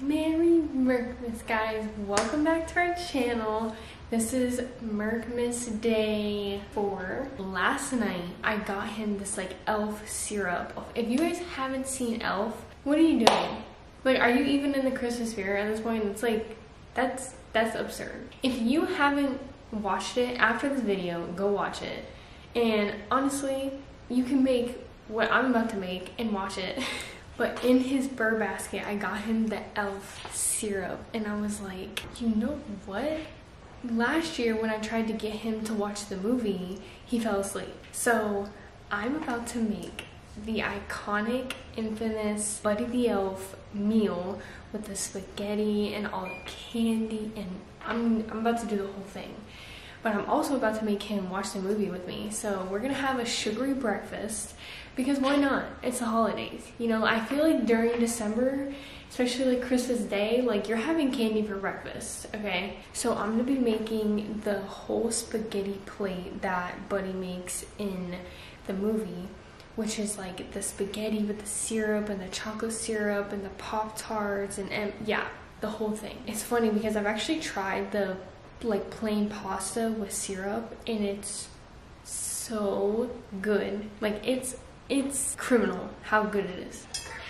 Merry Merkmas, guys. Welcome back to our channel. This is Merkmas Day 4. Last night, I got him this like elf syrup. If you guys haven't seen Elf, what are you doing? Like, are you even in the Christmas spirit at this point? It's like, that's absurd. If you haven't watched it, after this video, go watch it. And honestly, you can make what I'm about to make and watch it. But in his Burr basket, I got him the Elf syrup. And I was like, you know what? Last year when I tried to get him to watch the movie, he fell asleep. So I'm about to make the iconic, infamous Buddy the Elf meal with the spaghetti and all the candy, and I'm about to do the whole thing. But I'm also about to make him watch the movie with me. So we're gonna have a sugary breakfast, because why not? It's the holidays. You know, I feel like during December, especially like Christmas Day, like you're having candy for breakfast, okay? So I'm gonna be making the whole spaghetti plate that Buddy makes in the movie, which is like the spaghetti with the syrup and the chocolate syrup and the Pop-Tarts and yeah, the whole thing. It's funny because I've actually tried the like plain pasta with syrup and it's so good. Like it's criminal how good it is.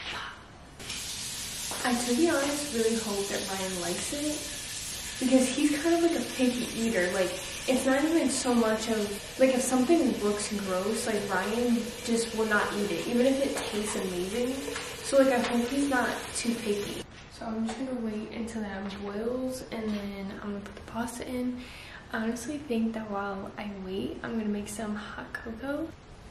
I, to be honest, really hope that Ryan likes it, because he's kind of like a picky eater. Like, it's not even so much of, like, if something looks gross, like, Ryan just will not eat it, even if it tastes amazing. So, like, I hope he's not too picky. So I'm just gonna wait until that boils, and then I'm gonna put the pasta in. I honestly think that while I wait, I'm gonna make some hot cocoa.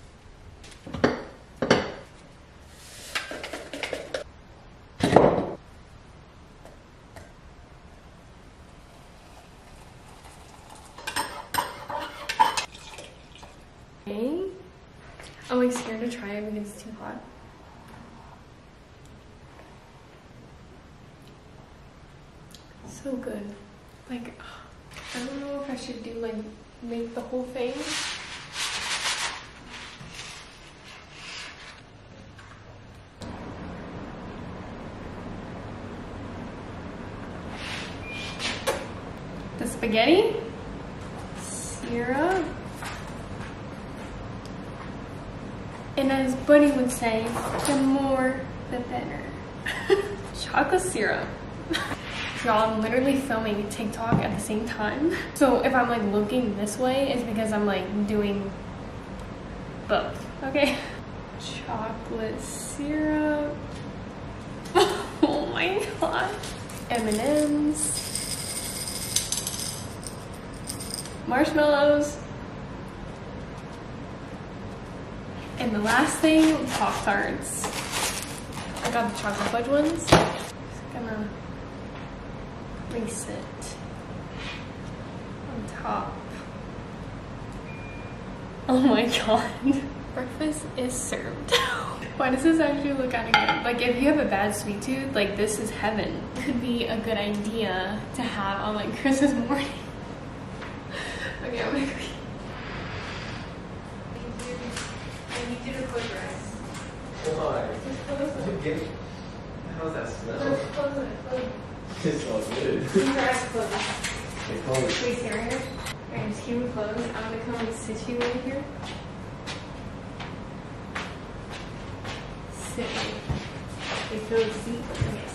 Okay. I'm like scared to try it because it's too hot. So good. Like, I don't know if I should do like make the whole thing. The spaghetti, syrup, and as Buddy would say, the more the better. Chocolate syrup. Y'all, I'm literally filming TikTok at the same time. So if I'm like looking this way, it's because I'm like doing both, okay? Chocolate syrup. Oh my god. M&Ms. Marshmallows. And the last thing, Pop-Tarts. I got the chocolate fudge ones. Just gonna place it on top. Oh my god. Breakfast is served. Why does this actually look kind of good? Like, if you have a bad sweet tooth, like this is heaven. Could be a good idea to have on like Christmas morning. Okay, I'm gonna go. I need you to close your eyes. Why? Just close them. How's that smell? Just close them. Close them. It smells good. Keep your eyes closed. They call it. Please hear it. Alright, just keep them closed. I'm gonna come and sit you right here. Sit. You feel the seat?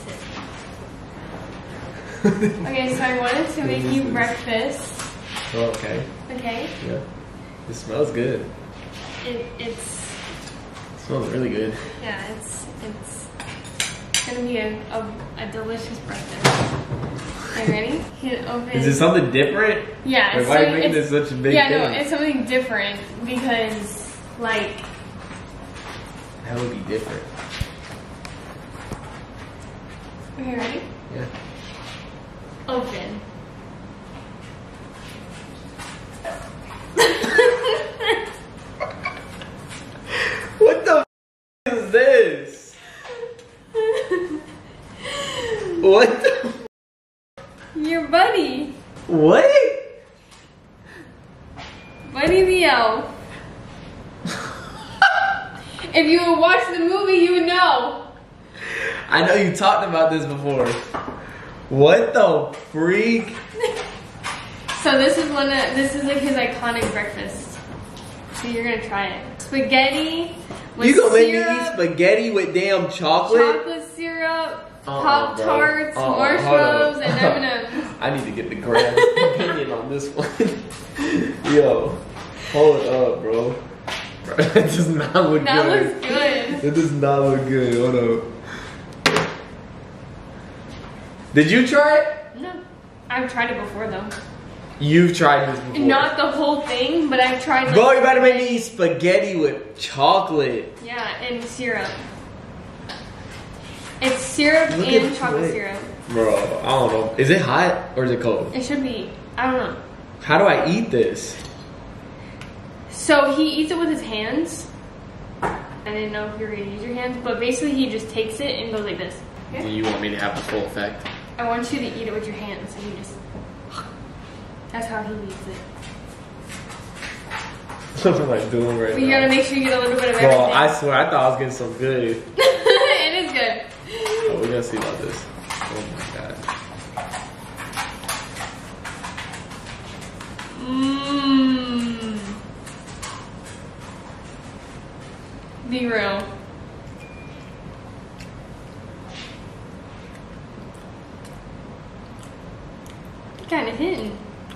Okay, sit. Okay, so I wanted to make you breakfast. Oh, okay. Okay? Yeah. It smells good. It smells really good. yeah, it's gonna be a delicious breakfast. Are you ready? Hit open. Is it something different? Yeah. Like, why are you making this such a big thing? Yeah, no, it's something different because, like... That would be different. Okay, ready? Yeah. Open. What the is this? What the? Your buddy. What? Buddy the Elf. If you would watch the movie, you would know. I know you talked about this before. What the freak? So this is like his iconic breakfast. So you're gonna try it. Spaghetti with You gonna make me syrup, eat spaghetti with damn chocolate? chocolate syrup, Pop-Tarts, bro. marshmallows, Hold and up. M&M's. I need to get the grand opinion on this one. Yo, hold up, bro. That does not look That good. looks good. It does not look good. Hold up. Did you try it? No, I've tried it before though. You've tried this before. Not the whole thing, but I've tried. Like, bro, you better make me eat spaghetti with chocolate. Yeah, and syrup. It's syrup Look and at chocolate it. syrup. Bro, I don't know. Is it hot or is it cold? It should be. I don't know. How do I eat this? So he eats it with his hands. I didn't know if you were gonna use your hands, but basically he just takes it and goes like this. Do Okay? you want me to have the full effect? I want you to eat it with your hands, and you just. That's how he eats it. What am I doing right But you now? gotta make sure you get a little bit of Bro, everything. I swear, I thought I was getting some good. It is good. Oh, we're gonna see about this. Oh my god. Mmm. Be real. Kind of hitting.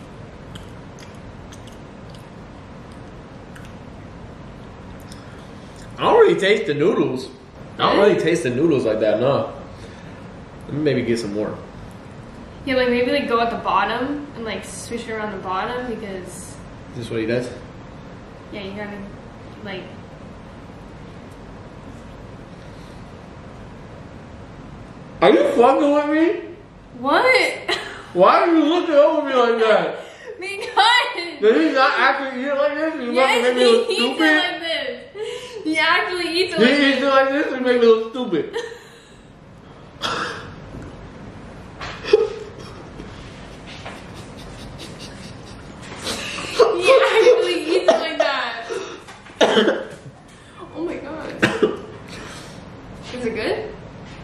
I don't really taste the noodles. I don't really taste the noodles like that, no. Let me maybe get some more. Yeah, like maybe like go at the bottom and like swish it around the bottom because Is this what he does? yeah, you gotta like. Are you fucking with me? What? Why are you looking over me like that? Because. Did he not actually eat it like this? You Yes, fucking make me he look eats stupid? it like this. He actually eats it He like eats it this. like this and make me look stupid. He actually eats it like that. Oh my god. Is it good?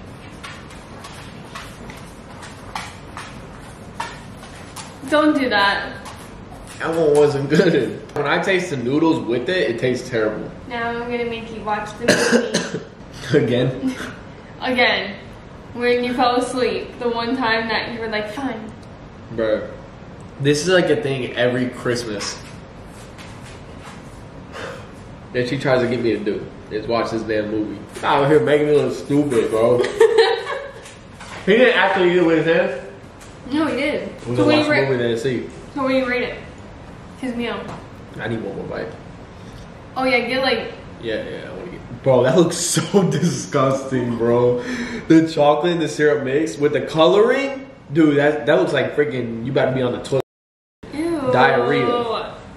Don't do that. That one wasn't good. When I taste the noodles with it, it tastes terrible. Now I'm gonna make you watch the movie Again? again. When you fell asleep, the one time that you were like, fine. Bro, this is like a thing every Christmas that she tries to get me to do, is watch this damn movie. Out here making me look stupid, bro. He didn't actually eat it with his hands. No, he did. We're So gonna what do watch you the movie rate? then and see. So what do you rate it? His meal. I need one more bite. Oh yeah, get like. Yeah, I want to get. Bro, that looks so disgusting, bro. The chocolate and the syrup mix with the coloring, dude. That looks like freaking. You better be on the toilet. Ew. Diarrhea.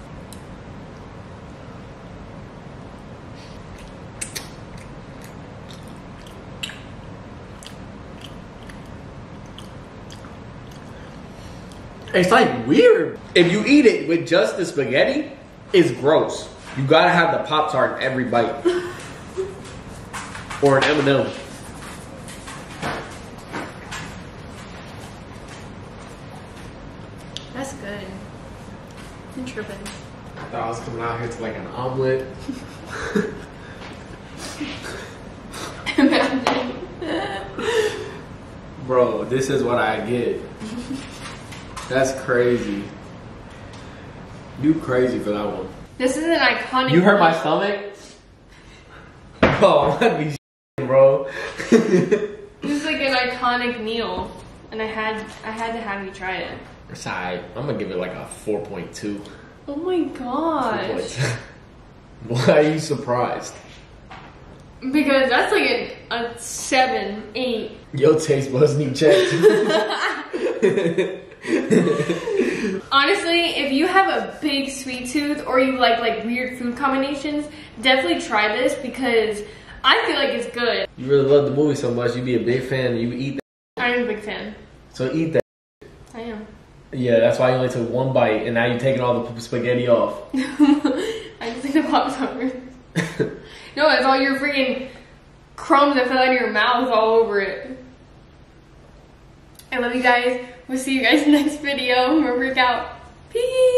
It's like weird. If you eat it with just the spaghetti, it's gross. You gotta have the Pop-Tart in every bite. Or an M&M. That's good. I'm tripping. I thought I was coming out here to like an omelet. Bro, this is what I get. That's crazy. You crazy for that one. This is an iconic. You hurt my stomach? Oh, let me bro. This is like an iconic meal, and I had to have you try it. It's alright. I'm gonna give it like a 4.2. Oh my gosh! Why are you surprised? Because that's like a 7, 8. Your taste buds need checked. Honestly, if you have a big sweet tooth or you like weird food combinations, definitely try this because I feel like it's good. You really love the movie so much, you be a big fan and you eat that. I'm a big fan. So eat that. I am. Yeah, that's why you only took one bite and now you're taking all the spaghetti off. I just think the Pop-Tarts. No, it's all your freaking crumbs that fell out of your mouth all over it. I love you guys. We'll see you guys next video. Remember to work out. Peace.